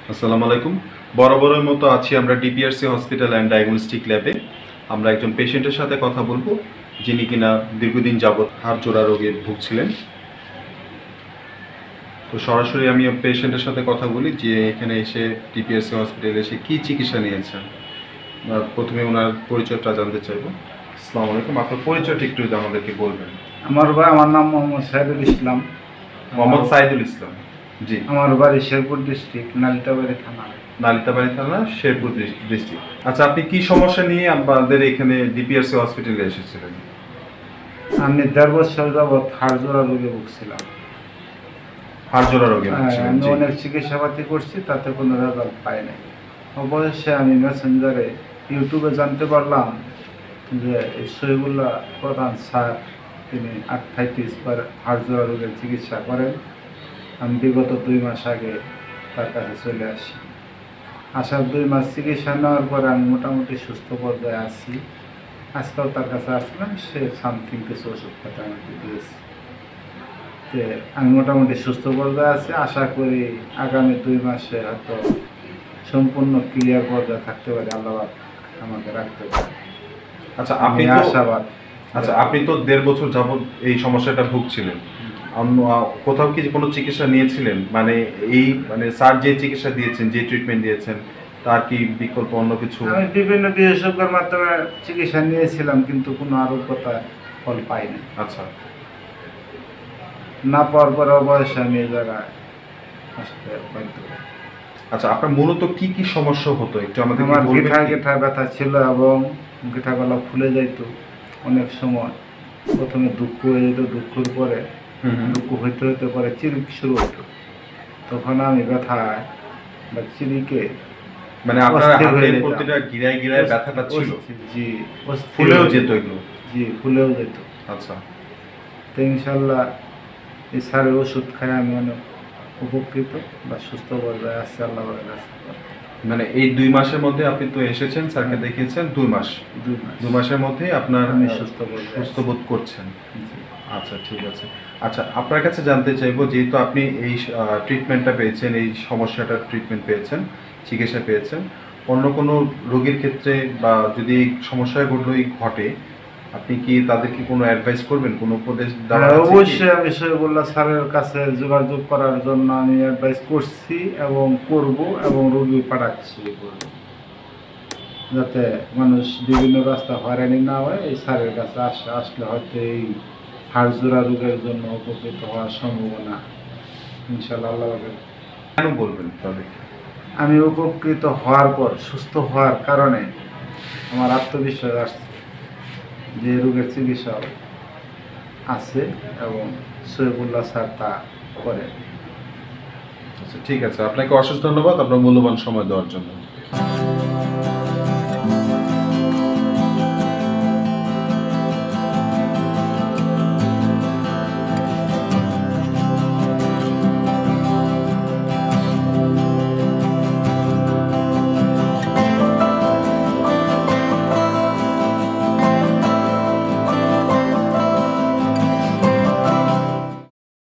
আসসালামু আলাইকুম। বরাবরের মতো আছি আমরা ডিপিআরসি হসপিটাল অ্যান্ড ডায়াগনস্টিক ল্যাবে। আমরা একজন পেশেন্টের সাথে কথা বলবো যিনি কিনা দীর্ঘদিন যাবৎ হাড় জোড়া রোগে ভুগছিলেন। তো সরাসরি আমি পেশেন্টের সাথে কথা বলি যে এখানে এসে ডিপিআরসি হসপিটালে এসে কী চিকিৎসা নিয়েছেন। প্রথমে ওনার পরিচয়টা জানতে চাইবো। আসসালামু আলাইকুম, আপনার পরিচয়টা একটু আমাদেরকে বলবেন। আমার নাম মোহাম্মদ সাইদুল ইসলাম। মোহাম্মদ সাইদুল ইসলাম। জি। আমার বাড়ি শেরপুর ডিস্ট্রিক্ট, নালিতাবাড়ি থানা। নালিতাবাড়ি থানা, শেরপুর ডিস্ট্রিক্ট। আচ্ছা, আপনি কি সমস্যা নিয়ে আমাদের এখানে ডিপিআরসি হসপিটালে এসেছিলেন? আমি ১.৫ বছর যাবৎ হাড় জোড়া রোগে ভুগছিলাম। হাড় জোড়া রোগে ভুগছিলেন, আমি জি। অনেক চিকিৎসাপাতি করছি, তাতে কোনো রেজাল্ট পাই নাই। অবশেষে আমি মেসেঞ্জারে ইউটিউবে জানতে পারলাম যে এই শহীদুল্লাহ প্রধান স্যার তিনি আর্থ্রাইটিস বা হাড় জোড়া রোগের চিকিৎসা করেন। আমি বিগত ২ মাস আগে তার কাছে চলে আসি। আসার ২ মাস চিকিৎসা নেওয়ার পরে আমি মোটামুটি সুস্থ পর্যায়ে আছি। আজকাল তার কাছে আসলাম, সে সামথিং কিছু ওষুধ খেতে আমাকে দিয়েছে। তো আমি মোটামুটি সুস্থ পর্যায়ে আছি। আশা করি আগামী ২ মাসে হয়তো সম্পূর্ণ ক্লিয়ার পর্যায়ে থাকতে পারি, আল্লাহ আমাকে রাখতে পারে। আচ্ছা, আমি আশাবাদ। আপনি তো ১.৫ বছর যাবৎ এই সমস্যাটা ভুগছিলেন। কোথাও কি কোনো চিকিৎসা নিয়েছিলেন? মানে স্যার যে চিকিৎসা দিয়েছেন, যে ট্রিটমেন্ট দিয়েছেন, তার কি বিকল্প অন্য কিছু? আমি বিভিন্ন বিশেষজ্ঞের মাধ্যমে চিকিৎসা নিয়েছিলাম, কিন্তু কোনো আরোগ্যতা ফল পাইনি। আচ্ছা না পাওয়ার পরে অবশ্যই আমি এই জায়গায় আসতে বাধ্য। আচ্ছা, আপনার মূলত কি কি সমস্যা হতো একটু আমাদের আমার বলবেন গিঠা কি? গিঠা ব্যথা ছিল এবং গিঠা গলা ফুলে যাইত অনেক সময়। প্রথমে দুঃখ হয়ে যেত, দুঃখের পরে দুঃখ হইতে হইতে পরে চিরিক শুরু হতো। তখন আমি ব্যথায় বা চিরিকে মানে আপনার অস্থির হয়ে হাতের যেতাম। প্রতিটা গিরায় গিরায় ব্যথাটা ছিল? জি, ফুলেও যেত এগুলো? জি, ফুলেও যেত। আচ্ছা। তো ইনশাল্লাহ এই স্যারের ওষুধ খাই আমি অনেক উপকৃত বা সুস্থ পর্যায়ে আসছে, আল্লাহ কাছে। মানে এই ২ মাসের মধ্যে আপনি তো এসেছেন, স্যারকে দেখিয়েছেন ২ মাস। ২ মাসের মধ্যেই আপনার আমি সুস্থ বোধ করছেন। জি। আচ্ছা, ঠিক আছে। আচ্ছা, আপনার কাছে জানতে চাইবো, যেহেতু আপনি এই ট্রিটমেন্টটা পেয়েছেন, এই সমস্যাটার ট্রিটমেন্ট পেয়েছেন, চিকিৎসা পেয়েছেন, অন্য কোনো রোগীর ক্ষেত্রে বা যদি এই সমস্যাগুলোই ঘটে, আপনি কি তাদেরকে কোনো অ্যাডভাইস করবেন, কোনো উপদেশ দেওয়ার আছে কি? অবশ্যই আমি শহীদুল্লাহ স্যারের কাছে যোগাযোগ করার জন্য আমি অ্যাডভাইস করছি এবং করব, এবং রোগী পাঠাচ্ছি, যাতে মানুষ বিভিন্ন রাস্তা হয়রানি না হয়। এই স্যারের কাছে আসলে হয়তো এই হাড় জোড়া রোগের জন্য উপকৃত হওয়ার সম্ভাবনা ইনশাআল্লাহ আল্লাহ পাকের। কেন বলবেন তাদেরকে? আমি উপকৃত হওয়ার পর সুস্থ হওয়ার কারণে আমার আত্মবিশ্বাস আসছে যে রোগের চিকিৎসা আছে এবং শহীদুল্লাহ স্যার তা করে। আচ্ছা, ঠিক আছে। আপনাকে অশেষ ধন্যবাদ আপনার মূল্যবান সময় দেওয়ার জন্য।